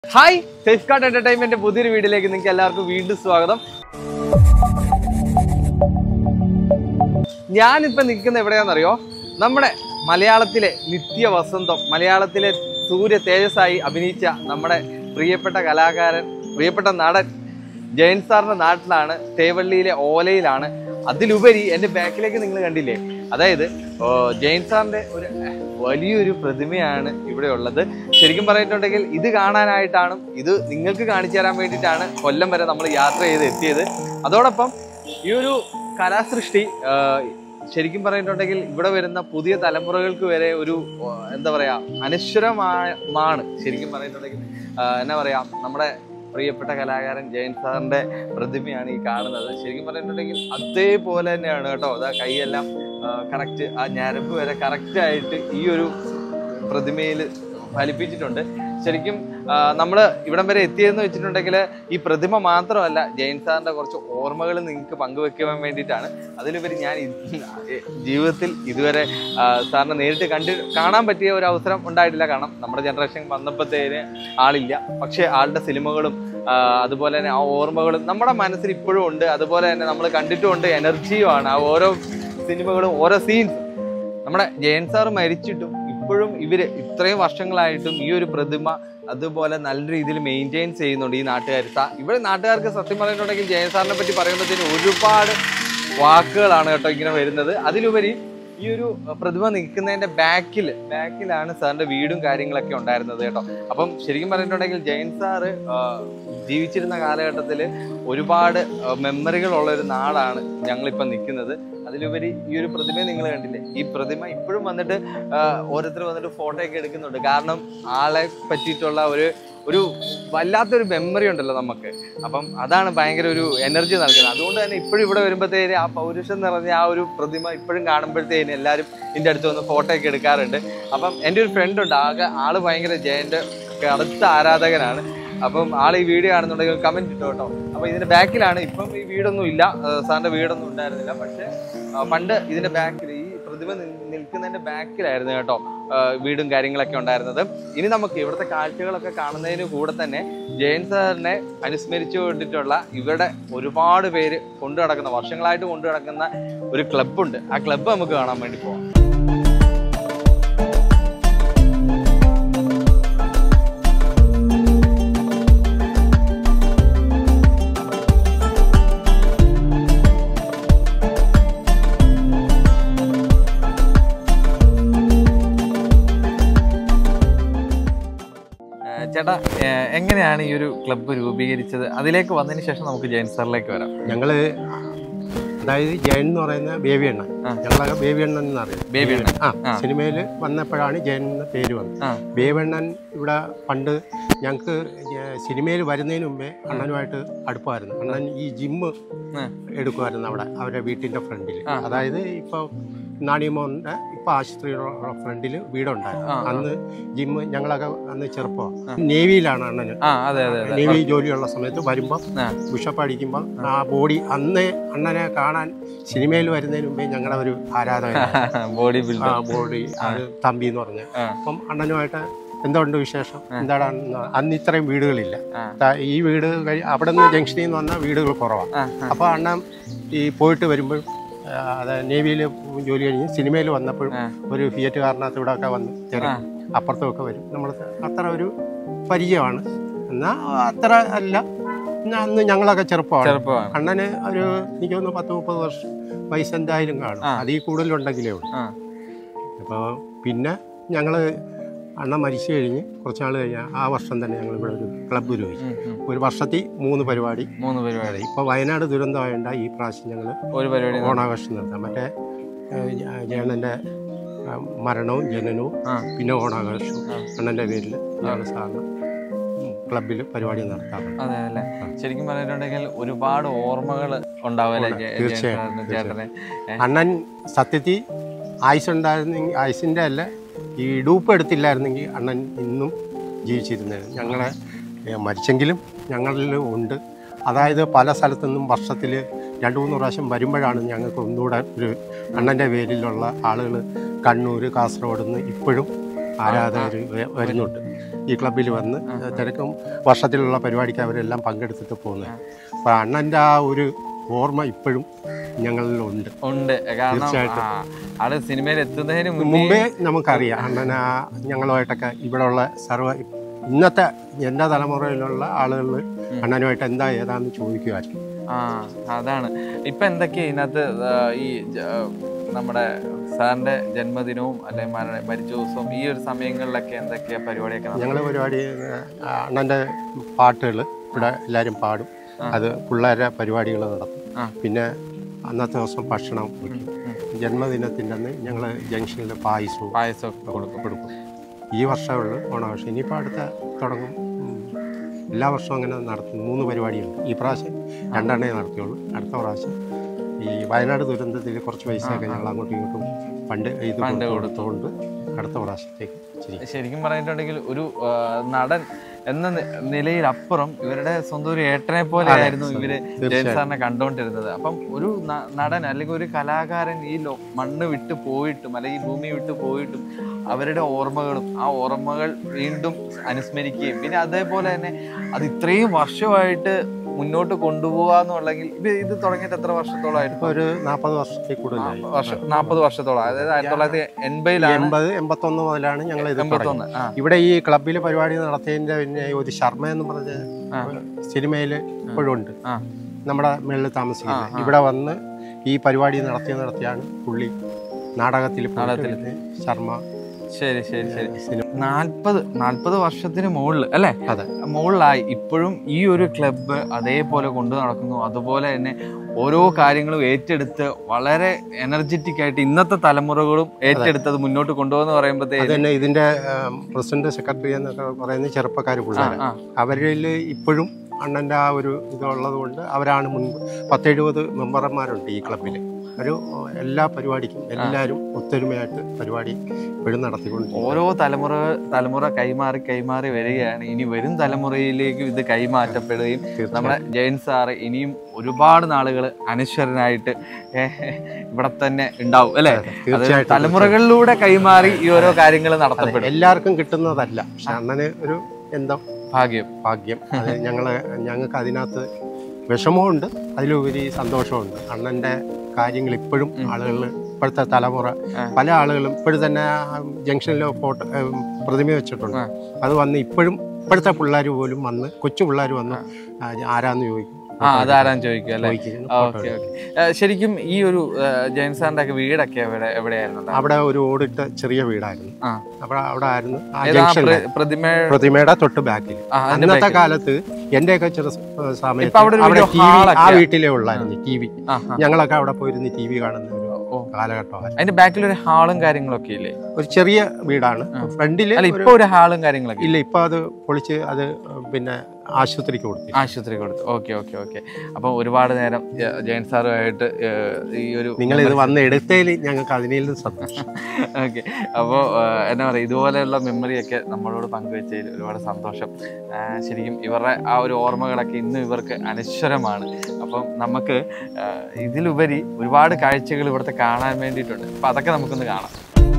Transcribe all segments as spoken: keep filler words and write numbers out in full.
Hi safe card entertainment പുതിയൊരു വീഡിയോയിലേക്ക് നിങ്ങൾക്ക് എല്ലാവർക്കും വീണ്ടും സ്വാഗതം. ഞാനിപ്പോൾ നിൽക്കുന്ന എവിടെയാണെന്നറിയോ? നമ്മുടെ മലയാളത്തിലെ നിത്യ വസന്തം, മലയാളത്തിലെ സൂര്യ തേജസ്സായി അഭിനയിച്ച നമ്മുടെ പ്രിയപ്പെട്ട കലാകാരൻ, പ്രിയപ്പെട്ട നടൻ ജയൻ സാറിൻ്റെ നാട്ടിലാണ്, തേവള്ളിയിലെ ഓലയിലാണ്. അതിലുപരി എൻ്റെ ബാക്കിലേക്ക് നിങ്ങൾ കണ്ടില്ലേ, അതായത് ജയൻ സാറിൻ്റെ ഒരു വലിയൊരു പ്രതിമയാണ് ഇവിടെ ഉള്ളത്. ശരിക്കും പറഞ്ഞിട്ടുണ്ടെങ്കിൽ ഇത് കാണാനായിട്ടാണ്, ഇത് നിങ്ങൾക്ക് കാണിച്ചു തരാൻ വേണ്ടിയിട്ടാണ് കൊല്ലം വരെ നമ്മൾ യാത്ര ചെയ്ത് എത്തിയത്. അതോടൊപ്പം ഈ ഒരു കലാസൃഷ്ടി ശരിക്കും പറഞ്ഞിട്ടുണ്ടെങ്കിൽ ഇവിടെ വരുന്ന പുതിയ തലമുറകൾക്ക് വരെ ഒരു എന്താ പറയുക അനശ്വരമാണ്. ശരിക്കും പറഞ്ഞിട്ടുണ്ടെങ്കിൽ എന്നാ പറയുക, നമ്മുടെ പ്രിയപ്പെട്ട കലാകാരൻ ജയൻ സാറിൻ്റെ പ്രതിമയാണ് ഈ കാണുന്നത്. ശരിക്കും പറഞ്ഞിട്ടുണ്ടെങ്കിൽ അതേപോലെ തന്നെയാണ് കേട്ടോ. അതാ കൈയെല്ലാം കറക്റ്റ്, ആ ഞരമ്പ് വരെ കറക്റ്റായിട്ട് ഈ ഒരു പ്രതിമയിൽ ഫലിപ്പിച്ചിട്ടുണ്ട്. ശരിക്കും നമ്മൾ ഇവിടം വരെ എത്തിയതെന്ന് വെച്ചിട്ടുണ്ടെങ്കിൽ ഈ പ്രതിമ മാത്രമല്ല, ജയൻ സാറിൻ്റെ കുറച്ച് ഓർമ്മകൾ നിങ്ങൾക്ക് പങ്കുവെക്കാൻ വേണ്ടിയിട്ടാണ്. അതിലുപരി ഞാൻ ജീവിതത്തിൽ ഇതുവരെ സാറിനെ നേരിട്ട് കണ്ടി കാണാൻ പറ്റിയ ഒരു അവസരം ഉണ്ടായിട്ടില്ല. കാരണം നമ്മുടെ ജനറേഷൻ വന്നപ്പോഴത്തേന് ആളില്ല. പക്ഷേ ആളുടെ സിനിമകളും അതുപോലെ തന്നെ ആ ഓർമ്മകളും നമ്മുടെ മനസ്സിൽ ഇപ്പോഴും ഉണ്ട്. അതുപോലെ തന്നെ നമ്മൾ കണ്ടിട്ടുമുണ്ട്, എനർജിയുമാണ് ആ ഓരോ സിനിമകളും ഓരോ സീൻസ്. നമ്മുടെ ജയൻ സാറ് മരിച്ചിട്ടും ഇപ്പോഴും ഇവര് ഇത്രയും വർഷങ്ങളായിട്ടും ഈ ഒരു പ്രതിമ അതുപോലെ നല്ല രീതിയിൽ മെയിൻറ്റെയിൻ ചെയ്യുന്നുണ്ട് ഈ നാട്ടുകാർ. ഇവിടെ നാട്ടുകാർക്ക് സത്യം പറഞ്ഞിട്ടുണ്ടെങ്കിൽ ജയൻ സാറിനെ പറ്റി പറയുമ്പോഴത്തേന് ഒരുപാട് വാക്കുകളാണ് കേട്ടോ ഇങ്ങനെ വരുന്നത്. അതിലുപരി ഈ ഒരു പ്രതിമ നിൽക്കുന്നതിൻ്റെ ബാക്കിൽ ബാക്കിലാണ് സാറിൻ്റെ വീടും കാര്യങ്ങളൊക്കെ ഉണ്ടായിരുന്നത് കേട്ടോ. അപ്പം ശരിക്കും പറഞ്ഞിട്ടുണ്ടെങ്കിൽ ജയൻ സാറ് ജീവിച്ചിരുന്ന കാലഘട്ടത്തിൽ ഒരുപാട് മെമ്മറികളുള്ള ഒരു നാടാണ് ഞങ്ങളിപ്പം നിൽക്കുന്നത്. അതിലുപരി ഈ ഒരു പ്രതിമയെ നിങ്ങൾ കണ്ടില്ലേ, ഈ പ്രതിമ ഇപ്പോഴും വന്നിട്ട് ഓരോരുത്തർ വന്നിട്ട് ഫോട്ടോ ഒക്കെ എടുക്കുന്നുണ്ട്. കാരണം ആളെ പറ്റിയിട്ടുള്ള ഒരു ഒരു വല്ലാത്തൊരു മെമ്മറി ഉണ്ടല്ലോ നമുക്ക്. അപ്പം അതാണ് ഭയങ്കര ഒരു എനർജി നൽകുന്നത്. അതുകൊണ്ട് തന്നെ ഇപ്പോഴും ഇവിടെ വരുമ്പോഴത്തേന് ആ പൗരുഷം നിറഞ്ഞ ആ ഒരു പ്രതിമ ഇപ്പോഴും കാണുമ്പോഴത്തേന് എല്ലാവരും ഇതിൻ്റെ അടുത്ത് വന്ന് ഫോട്ടോ ഒക്കെ എടുക്കാറുണ്ട്. അപ്പം എൻ്റെ ഒരു ഫ്രണ്ട് ഉണ്ട്, ആകെ ആള് ഭയങ്കര ജയൻ്റെ അടുത്ത ആരാധകനാണ്. അപ്പം ആൾ ഈ വീഡിയോ കാണുന്നുണ്ടെങ്കിൽ കമൻറ്റ് ഇട്ടോ കേട്ടോ. അപ്പം ഇതിൻ്റെ ബാക്കിലാണ്, ഇപ്പം ഈ വീടൊന്നും ഇല്ല, സാറിൻ്റെ വീടൊന്നും ഉണ്ടായിരുന്നില്ല. പക്ഷേ പണ്ട് ഇതിൻ്റെ ബാക്കിൽ, ഈ പ്രതിമ നിൽക്കുന്നതിൻ്റെ ബാക്കിലായിരുന്നു കേട്ടോ വീടും കാര്യങ്ങളൊക്കെ ഉണ്ടായിരുന്നത്. ഇനി നമുക്ക് ഇവിടുത്തെ കാഴ്ചകളൊക്കെ കാണുന്നതിന് കൂടെ തന്നെ ജയൻ സാറിനെ അനുസ്മരിച്ചു കൊണ്ടിട്ടുള്ള ഇവിടെ ഒരുപാട് പേര് കൊണ്ടു നടക്കുന്ന, വർഷങ്ങളായിട്ട് കൊണ്ടു നടക്കുന്ന ഒരു ക്ലബ്ബുണ്ട്. ആ ക്ലബ്ബ് നമുക്ക് കാണാൻ വേണ്ടി പോവാം. ചേട്ടാ, എങ്ങനെയാണ് ഈ ഒരു ക്ലബ്ബ് രൂപീകരിച്ചത്? അതിലേക്ക് വന്നതിന് ശേഷം നമുക്ക് ജയൻ സാറിലേക്ക് വരാം. ഞങ്ങള് അതായത് ജയൻ എന്ന് പറയുന്ന ബേബി അണ്ണൻ, ഞങ്ങളൊക്കെ ബേബി അണ്ണൻ എന്നറിയാം. ബേബി അണ്ണൻ ആ സിനിമയിൽ വന്നപ്പോഴാണ് ജയൻ എന്ന പേര് വന്നത്. ബേബി അണ്ണൻ ഇവിടെ പണ്ട് ഞങ്ങൾക്ക് സിനിമയിൽ വരുന്നതിന് മുമ്പേ അണ്ണനുമായിട്ട് അടുപ്പമായിരുന്നു. അണ്ണൻ ഈ ജിമ്മ് എടുക്കുമായിരുന്നു അവിടെ അവരുടെ വീട്ടിൻ്റെ ഫ്രണ്ടിൽ. അതായത് ഇപ്പോൾ നാണിയമോൻ്റെ ഇപ്പം ആശുപത്രിയുടെ ഫ്രണ്ടിൽ വീടുണ്ടായിരുന്നു. അന്ന് ജിമ്മ് ഞങ്ങളൊക്കെ അന്ന് ചെറുപ്പമാണ്. നേവിയിലാണ് അണ്ണന്. നേവി ജോലിയുള്ള സമയത്ത് വരുമ്പോൾ ബിഷപ്പ് അടിക്കുമ്പോൾ ആ ബോഡി അന്ന് അണ്ണനെ കാണാൻ സിനിമയിൽ വരുന്നതിന് മുമ്പേ ഞങ്ങളുടെ ഒരു ആരാധന ബോഡി ബോഡി അത് തമ്പി എന്ന് പറഞ്ഞ. അപ്പം അണ്ണനുമായിട്ട് എന്തുകൊണ്ട് വിശേഷം, എന്താണ് അന്ന് ഇത്രയും വീടുകളില്ല. ഈ വീട് അവിടെ നിന്ന് ജംഗ്ഷനിൽ നിന്ന് വന്ന വീടുകൾ കുറവാണ്. അപ്പോൾ അണ്ണൻ ഈ പോയിട്ട് വരുമ്പോൾ അത് നേവിയിൽ ജോലി കഴിഞ്ഞ് സിനിമയിൽ വന്നപ്പോഴും ഒരു ഫിയറ്റ് കാറിനകത്ത് ഇവിടെ ഒക്കെ വന്ന് ചെറിയ അപ്പുറത്തുമൊക്കെ വരും. നമ്മൾ അത്ര ഒരു പരിചയമാണ്. എന്നാൽ അത്ര അല്ല, അന്ന് ഞങ്ങളൊക്കെ ചെറുപ്പമാണ്. അണ്ണന് ഒരു എനിക്ക് തോന്നുന്നു പത്ത് മുപ്പത് വർഷം വയസ്സ് എന്തായാലും കാണും, അതിൽ കൂടുതലുണ്ടെങ്കിലേ ഉള്ളൂ. അപ്പോൾ പിന്നെ ഞങ്ങൾ അണ്ണൻ മരിച്ചു കഴിഞ്ഞ് കുറച്ച് നാൾ കഴിഞ്ഞാൽ ആ വർഷം തന്നെ ഞങ്ങൾ ഇവിടെ ഒരു ക്ലബ്ബ് രൂപീകരിച്ചു. ഒരു വർഷത്തിൽ മൂന്ന് പരിപാടി മൂന്ന് പരിപാടി ഇപ്പോൾ വയനാട് ദുരന്തമായണ്ട ഈ പ്രാവശ്യം ഞങ്ങൾ ഒരു പരിപാടി ഓണാഘോഷം നടത്താം. മറ്റേ ജയണ്ണൻ്റെ മരണവും ജനനവും പിന്നെ ഓണാഘോഷവും അണ്ണൻ്റെ പേരിൽ ഞങ്ങൾ സാറിന് ക്ലബിൽ പരിപാടി നടത്താറുണ്ട്. അതെ അല്ലേ. ശരിക്കും പറഞ്ഞിട്ടുണ്ടെങ്കിൽ ഒരുപാട് ഓർമ്മകൾ ഉണ്ടാവുമല്ലേ? തീർച്ചയായും. അണ്ണൻ സത്യത്തിൽ ആയുസുണ്ടായിരുന്നെങ്കിൽ, ആയുസിൻ്റെ അല്ല ഈ ഡൂപ്പ് എടുത്തില്ലായിരുന്നെങ്കിൽ അണ്ണൻ ഇന്നും ജീവിച്ചിരുന്നത്. ഞങ്ങളെ മരിച്ചെങ്കിലും ഞങ്ങളിൽ ഉണ്ട്. അതായത് പല സ്ഥലത്തു നിന്നും വർഷത്തിൽ രണ്ട് മൂന്ന് പ്രാവശ്യം വരുമ്പോഴാണ് ഞങ്ങൾക്ക് ഒന്നുകൂടെ ഒരു അണ്ണൻ്റെ പേരിലുള്ള ആളുകൾ കണ്ണൂർ കാസർഗോഡ് നിന്ന് ഇപ്പോഴും ആരാധകർ വരുന്നുണ്ട്. ഈ ക്ലബ്ബിൽ വന്ന് തിരക്കും വർഷത്തിലുള്ള പരിപാടിക്ക് അവരെല്ലാം പങ്കെടുത്തിട്ട് പോകുന്നത്. അപ്പോൾ അണ്ണൻ്റെ ആ ഒരു ഓർമ്മ ഇപ്പോഴും ഞങ്ങളിലുണ്ട് ഉണ്ട്. തീർച്ചയായിട്ടും ആള് സിനിമയിൽ എത്തുന്നതിന് മുമ്പേ നമുക്കറിയാം അണ്ണൻ ആ ഞങ്ങളുമായിട്ടൊക്കെ ഇവിടെയുള്ള സർവ്വ ഇന്നത്തെ എൻ്റെ തലമുറയിലുള്ള ആളുകൾ അണ്ണനുമായിട്ട് എന്താ ഏതാന്ന് ചോദിക്കുമായിരുന്നു. ആ അതാണ്. ഇപ്പം എന്തൊക്കെയാ ഇതിനകത്ത് ഈ നമ്മുടെ സാറിൻ്റെ ജന്മദിനവും അല്ലെങ്കിൽ മരണ മരിച്ച ദിവസവും ഈ ഒരു സമയങ്ങളിലൊക്കെ എന്തൊക്കെയാ പരിപാടിയൊക്കെ? ഞങ്ങൾ പരിപാടി അണ്ണൻ്റെ പാട്ടുകൾ ഇവിടെ എല്ലാവരും പാടും, അത് പിള്ളേരുടെ പരിപാടികൾ നടത്തും. പിന്നെ അന്നത്തെ ദിവസം ഭക്ഷണം വയ്ക്കും. ജന്മദിനത്തിൻ്റെ അന്ന് ഞങ്ങൾ ജംഗ്ഷനിൽ പായസവും പായസമൊക്കെ കൊടുക്കും കൊടുക്കും ഈ വർഷമുള്ള ഓണാഘോഷം. ഇനിയിപ്പോൾ അടുത്ത തുടങ്ങും. എല്ലാ വർഷവും അങ്ങനെ നടത്തും. മൂന്ന് പരിപാടിയുണ്ട്. ഈ പ്രാവശ്യം രണ്ടെണ്ണേ നടത്തിയുള്ളൂ. അടുത്ത പ്രാവശ്യം ഈ വയനാട് ദുരന്തത്തിൽ കുറച്ച് പൈസയൊക്കെ ഞങ്ങൾ അങ്ങോട്ടും ഇങ്ങോട്ടും ഫണ്ട് ഇത് ഫണ്ട് കൊടുത്തുകൊണ്ട് അടുത്ത പ്രാവശ്യത്തേക്ക് ശരിക്കും പറഞ്ഞിട്ടുണ്ടെങ്കിൽ ഒരു നടൻ എന്ന നിലയിലപ്പുറം ഇവരുടെ സ്വന്തം ഒരു ഏട്ടനെ പോലെ ആയിരുന്നു ഇവര് ജയൻ സാറിനെ കണ്ടുകൊണ്ടിരുന്നത്. അപ്പം ഒരു നടൻ അല്ലെങ്കിൽ ഒരു കലാകാരൻ ഈ ലോ മണ്ണ് വിട്ട് പോയിട്ടും അല്ലെങ്കിൽ ഈ ഭൂമി വിട്ട് പോയിട്ടും അവരുടെ ഓർമ്മകളും ആ ഓർമ്മകൾ വീണ്ടും അനുസ്മരിക്കുകയും പിന്നെ അതേപോലെ തന്നെ അത് ഇത്രയും വർഷമായിട്ട് മുന്നോട്ട് കൊണ്ടുപോകാന്നുണ്ടെങ്കിൽ ഇത് ഇത് തുടങ്ങിയിട്ട് എത്ര വർഷത്തോളമായിരുന്നു? ഒരു നാൽപ്പത് വർഷത്തിൽ കൂടുതലായി. വർഷം നാൽപ്പത് വർഷത്തോളം. അതായത് ആയിരത്തി തൊള്ളായിരത്തി എൺപതിലാണ് എൺപത് എൺപത്തൊന്ന് മുതലാണ് ഞങ്ങൾ എൺപത്തൊന്ന് ഇവിടെ ഈ ക്ലബിൽ പരിപാടി നടത്തിയതിന്റെ പിന്നെ ഒരു ശർമ്മ എന്ന് പറഞ്ഞ സിനിമയിൽ ഇപ്പോഴും ഉണ്ട്. നമ്മുടെ മേളിൽ താമസിക്കുന്നത് ഇവിടെ വന്ന് ഈ പരിപാടി നടത്തി നടത്തിയാണ് പുള്ളി നാടകത്തിൽ ശർമ്മ. ശരി ശരി ശരി. നാൽപ്പത് നാൽപ്പത് വർഷത്തിന് മുകളിൽ അല്ലേ? അതെ, മുകളിലായി. ഇപ്പോഴും ഈ ഒരു ക്ലബ്ബ് അതേപോലെ കൊണ്ടു നടക്കുന്നു. അതുപോലെ തന്നെ ഓരോ കാര്യങ്ങളും ഏറ്റെടുത്ത് വളരെ എനർജറ്റിക് ആയിട്ട് ഇന്നത്തെ തലമുറകളും ഏറ്റെടുത്തത് മുന്നോട്ട് കൊണ്ടുപോകുന്ന പറയുമ്പോഴത്തേക്ക് ഇതിന്റെ പ്രസിഡന്റ് സെക്രട്ടറി എന്നൊക്കെ പറയുന്ന ചെറുപ്പക്കാർ പിള്ളേർ അവരിൽ ഇപ്പോഴും അണ്ണൻ്റെ ആ ഒരു ഇതുള്ളത് കൊണ്ട് അവരാണ് മുൻപ് പത്തെഴുപത് മെമ്പർമാരുണ്ട് ഈ ക്ലബിൽ. ഒരു എല്ലാ പരിപാടിക്കും എല്ലാവരും ഒത്തൊരുമയായിട്ട് പരിപാടി ഇപ്പോഴും നടത്തിക്കൊണ്ട് ഓരോ തലമുറ തലമുറ കൈമാറി കൈമാറി വരികയാണ്. ഇനി വരും തലമുറയിലേക്ക് ഇത് കൈമാറ്റപ്പെടുകയും നമ്മുടെ ജയൻ സാറ് ഇനിയും ഒരുപാട് നാളുകൾ അനശ്വരനായിട്ട് ഇവിടെ തന്നെ ഉണ്ടാവും അല്ലേ? തലമുറകളിലൂടെ കൈമാറി ഈ ഓരോ കാര്യങ്ങൾ നടത്തപ്പെടും. എല്ലാവർക്കും കിട്ടുന്നതല്ല, പക്ഷെ അണ്ണന് ഒരു എന്താ ഭാഗ്യം ഭാഗ്യം അത് ഞങ്ങള് ഞങ്ങൾക്ക് അതിനകത്ത് വിഷമമുണ്ട്, അതിലുപരി സന്തോഷമുണ്ട്. അണ്ണൻ്റെ കാര്യങ്ങൾ ഇപ്പോഴും ആളുകൾ ഇപ്പോഴത്തെ തലമുറ പല ആളുകളും ഇപ്പോഴും തന്നെ ജംഗ്ഷനിൽ ഫോട്ടോ പ്രതിമ വെച്ചിട്ടുണ്ട്. അത് വന്ന് ഇപ്പോഴും ഇപ്പോഴത്തെ പിള്ളേർ പോലും വന്ന് കൊച്ചു പിള്ളേർ വന്ന് ആരാന്ന് ചോദിക്കും. അതാരാന്ന് ചോദിക്കും അല്ലേ? Okay okay. ശരിക്കും ഈ ഒരു ജയൻ സാറിന്റെ ഒക്കെ വീടൊക്കെ എവിടെ എവിടെയായിരുന്നു? അവിടെ ഒരു ഓടിട്ട ചെറിയ വീടായിരുന്നു. അവിടെ അവിടെ ആയിരുന്നു പ്രതിമ പ്രതിമയുടെ തൊട്ട് ബാക്കിൽ. അന്നത്തെ കാലത്ത് എന്റെയൊക്കെ ചെറു സമയത്ത് അവിടെ ആ വീട്ടിലേ ഉള്ളായിരുന്നു ടി വി. ഞങ്ങളൊക്കെ അവിടെ പോയിരുന്ന് ടി വി കാണുന്ന ഒരു കാലഘട്ടമാണ്. അതിന്റെ ബാക്കിൽ ഒരു ഹാളും കാര്യങ്ങളൊക്കെ ഇല്ലേ? ഒരു ചെറിയ വീടാണ്. ഫ്രണ്ടില് ഇപ്പൊ ഒരു ഹാളും കാര്യങ്ങളൊക്കെ ഇല്ല. ഇപ്പൊ അത് പൊളിച്ച് അത് പിന്നെ ആശുപത്രിക്ക് കൊടുത്തു ആശുപത്രി കൊടുത്തു ഓക്കെ ഓക്കെ ഓക്കെ. അപ്പൊ ഒരുപാട് നേരം ജയൻ സാറുമായിട്ട് ഈ ഒരു നിങ്ങൾ ഇത് വന്ന് എടുത്തതിൽ ഞങ്ങൾക്ക് അതിനേലും സന്തോഷം. ഓക്കെ. അപ്പോൾ എന്താ പറയുക, ഇതുപോലെയുള്ള മെമ്മറിയൊക്കെ നമ്മളോട് പങ്കുവെച്ചതിൽ ഒരുപാട് സന്തോഷം. ശരിക്കും ഇവരുടെ ആ ഒരു ഓർമ്മകളൊക്കെ ഇന്നും ഇവർക്ക് അനശ്വരമാണ്. അപ്പം നമുക്ക് ഇതിലുപരി ഒരുപാട് കാഴ്ചകൾ ഇവിടുത്തെ കാണാൻ വേണ്ടിയിട്ടുണ്ട്. അപ്പം അതൊക്കെ നമുക്കൊന്ന് കാണാം.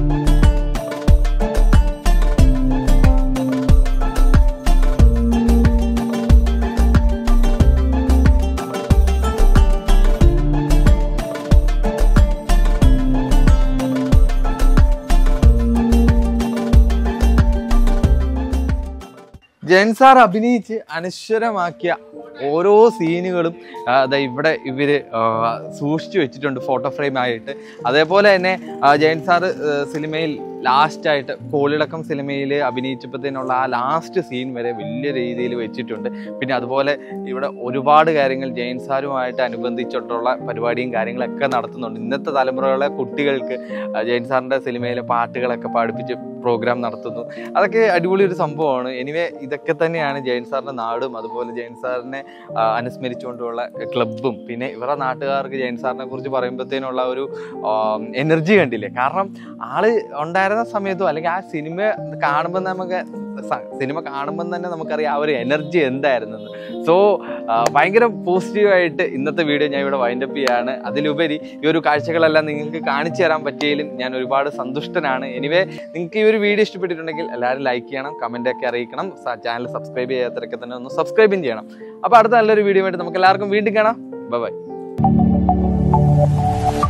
ജയൻ സാർ അഭിനയിച്ച് അനശ്വരമാക്കിയ ഓരോ സീനുകളും ഇവിടെ ഇവര് സൂക്ഷിച്ചു വെച്ചിട്ടുണ്ട് ഫോട്ടോ ഫ്രെയിം ആയിട്ട്. അതേപോലെ തന്നെ ജയൻ സാർ സിനിമയിൽ ലാസ്റ്റായിട്ട് കോളിളക്കം സിനിമയിൽ അഭിനയിച്ചപ്പോഴത്തേനുള്ള ആ ലാസ്റ്റ് സീൻ വരെ വലിയ രീതിയിൽ വെച്ചിട്ടുണ്ട്. പിന്നെ അതുപോലെ ഇവിടെ ഒരുപാട് കാര്യങ്ങൾ ജയൻ സാറുമായിട്ട് അനുബന്ധിച്ചിട്ടുള്ള പരിപാടിയും കാര്യങ്ങളൊക്കെ നടത്തുന്നുണ്ട്. ഇന്നത്തെ തലമുറകളെ കുട്ടികൾക്ക് ജയൻ സാറിൻ്റെ സിനിമയിലെ പാട്ടുകളൊക്കെ പാടിപ്പിച്ച് പ്രോഗ്രാം നടത്തുന്നു. അതൊക്കെ അടിപൊളി ഒരു സംഭവമാണ്. എനിവേ ഇതൊക്കെ തന്നെയാണ് ജയൻ സാറിൻ്റെ നാടും അതുപോലെ ജയൻ സാറിനെ അനുസ്മരിച്ചുകൊണ്ടുള്ള ക്ലബ്ബും. പിന്നെ ഇവരുടെ നാട്ടുകാർക്ക് ജയൻ സാറിനെ കുറിച്ച് പറയുമ്പോഴത്തേനുള്ള ഒരു എനർജി കണ്ടില്ലേ? കാരണം ആള് ഉണ്ടായിരുന്ന സമയത്തും അല്ലെങ്കിൽ ആ സിനിമ കാണുമ്പോൾ നമുക്ക് സിനിമ കാണുമ്പോൾ തന്നെ നമുക്കറിയാം ആ ഒരു എനർജി എന്തായിരുന്നെന്ന്. സോ ഭയങ്കര പോസിറ്റീവായിട്ട് ഇന്നത്തെ വീഡിയോ ഞാൻ ഇവിടെ വൈൻഡപ്പ് ചെയ്യാണ്. അതിലുപരി ഈ ഒരു കാഴ്ചകളെല്ലാം നിങ്ങൾക്ക് കാണിച്ചു തരാൻ പറ്റിയതിലും ഞാൻ ഒരുപാട് സന്തുഷ്ടനാണ്. എനിവേ നിങ്ങൾക്ക് ഈ ഒരു വീഡിയോ ഇഷ്ടപ്പെട്ടിട്ടുണ്ടെങ്കിൽ എല്ലാവരും ലൈക്ക് ചെയ്യണം, കമൻ്റൊക്കെ അറിയിക്കണം, ചാനൽ സബ്സ്ക്രൈബ് ചെയ്യാത്തവരൊക്കെ തന്നെ ഒന്ന് സബ്സ്ക്രൈബും ചെയ്യണം. അപ്പോൾ അടുത്ത നല്ലൊരു വീഡിയോ ആയിട്ട് നമുക്ക് എല്ലാവർക്കും വീണ്ടും കാണാം. Bye by.